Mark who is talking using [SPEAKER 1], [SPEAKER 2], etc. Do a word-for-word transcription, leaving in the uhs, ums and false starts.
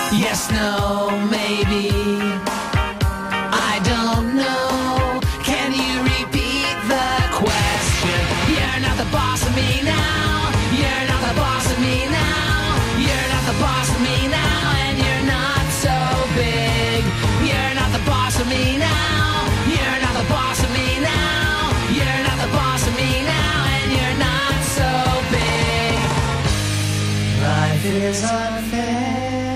[SPEAKER 1] Yes, no, maybe. I don't know. Can you repeat the question? You're not the boss of me now. You're not the boss of me now. You're not the boss of me now. And you're not so big. You're not the boss of me now. You're not the boss of me now. You're not the boss of me now. And you're not so big. Life is unfair.